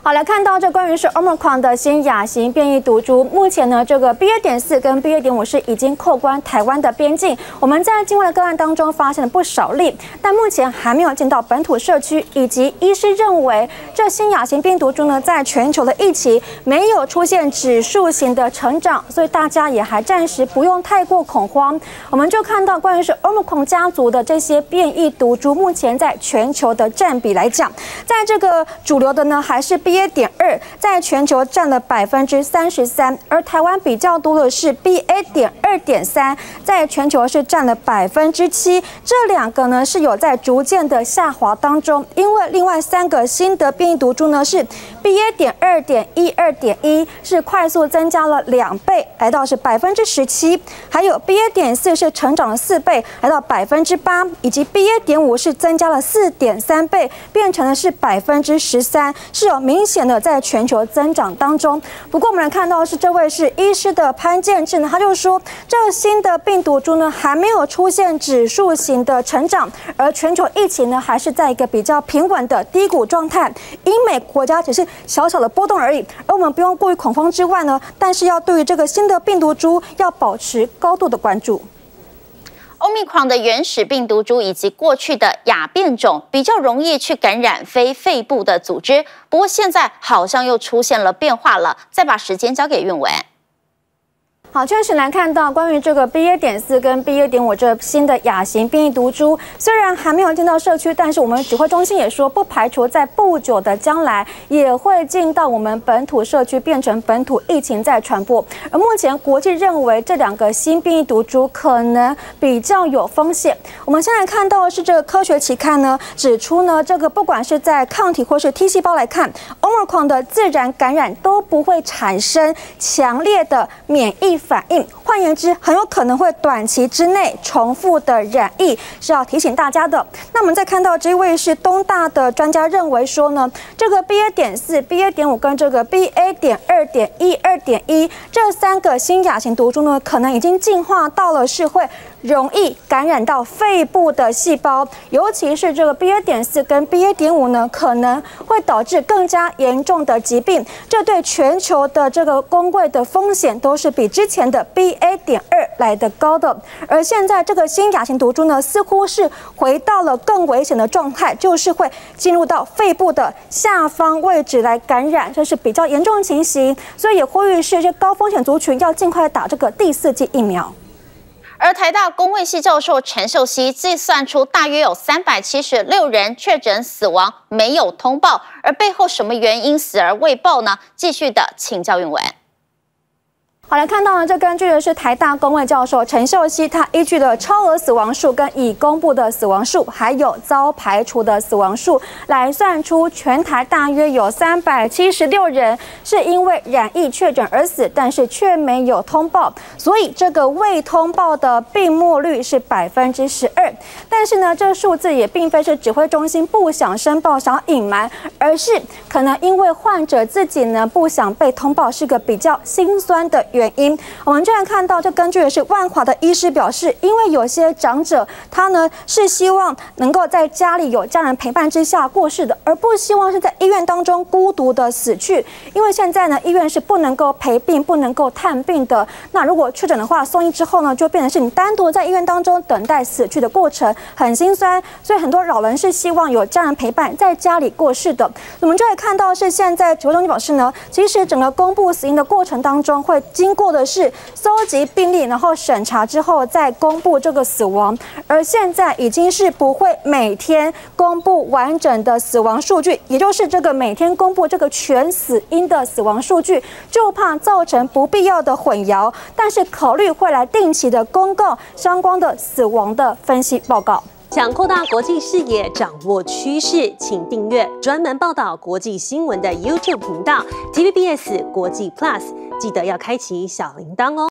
好，来看到这关于是 Omicron 的新亚型变异毒株，目前呢，这个 BA.4 跟 BA.5是已经扣关台湾的边境。我们在境外的个案当中发现了不少例，但目前还没有进到本土社区，以及医师认为这新亚型变异毒株呢，在全球的疫情没有出现指数型的成长，所以大家也还暂时不用太过恐慌。我们就看到关于是 Omicron 家族的这些变异毒株，目前在全球的占比来讲，在这个主流的呢，还是 BA.2 在全球占了33%，而台湾比较多的是 BA.2.3，在全球是占了7%。这两个呢是有在逐渐的下滑当中，因为另外3个新的变异毒株呢是 BA.2.1、2.1是快速增加了2倍，来到是17%，还有 BA.4 是成长了4倍，来到8%，以及 BA.5 是增加了4.3倍，变成了是13%，是有明显的在全球增长当中。不过我们来看到是这位是医师的潘建志呢，他就说这新的病毒株呢还没有出现指数型的成长，而全球疫情呢还是在一个比较平稳的低谷状态，英美国家只是小小的波动而已，而我们不用过于恐慌之外呢，但是要对于这个新的病毒株要保持高度的关注。 Omicron 的原始病毒株以及过去的亚变种比较容易去感染非肺部的组织，不过现在好像又出现了变化了。再把时间交给韵文。 好，确实来看到关于这个 BA.4 跟 BA.5这新的亚型变异毒株，虽然还没有进到社区，但是我们指挥中心也说，不排除在不久的将来也会进到我们本土社区，变成本土疫情在传播。而目前国际认为这2个新变异毒株可能比较有风险。我们现在看到的是这个科学期刊呢指出呢，这个不管是在抗体或是 T 细胞来看 ，Omicron 的自然感染都不会产生强烈的免疫反应，换言之，很有可能会短期之内重复的染疫，是要提醒大家的。那我们再看到这位是东大的专家认为说呢，这个 BA.4、BA.5跟这个 BA.2.1、2.1这3个新亚型毒株呢，可能已经进化到了是会容易感染到肺部的细胞，尤其是这个 BA.4 跟 BA.5呢，可能会导致更加严重的疾病，这对全球的这个公卫的风险都是比之前的 BA.2 来的高的。而现在这个新亚型毒株呢，似乎是回到了更危险的状态，就是会进入到肺部的下方位置来感染，这是比较严重的情形，所以也呼吁是这些高风险族群要尽快打这个第4剂疫苗。 而台大公卫系教授陈秀熙计算出，大约有376人确诊死亡，没有通报，而背后什么原因死而未报呢？继续的请教韵文。 好，来看到呢，这根据的是台大公卫教授陈秀熙，他依据了超额死亡数跟已公布的死亡数，还有遭排除的死亡数，来算出全台大约有376人是因为染疫确诊而死，但是却没有通报，所以这个未通报的病没率是12%。但是呢，这数字也并非是指挥中心不想申报、想要隐瞒，而是可能因为患者自己呢不想被通报，是个比较心酸的原因。我们就来看到，这根据的是万华的医师表示，因为有些长者他呢是希望能够在家里有家人陪伴之下过世的，而不希望是在医院当中孤独的死去。因为现在呢，医院是不能够陪病、不能够探病的。那如果确诊的话，送医之后呢，就变成是你单独在医院当中等待死去的过程，很心酸。所以很多老人是希望有家人陪伴，在家里过世的。我们就会看到是现在指挥中心表示呢，其实整个公布死因的过程当中会经过的是搜集病例，然后审查之后再公布这个死亡，而现在已经是不会每天公布完整的死亡数据，也就是这个每天公布这个全死因的死亡数据，就怕造成不必要的混淆，但是考虑会来定期的公告相关的死亡的分析报告。 想扩大国际视野，掌握趋势，请订阅专门报道国际新闻的 YouTube 频道 TVBS 国际 Plus， 记得要开启小铃铛哦。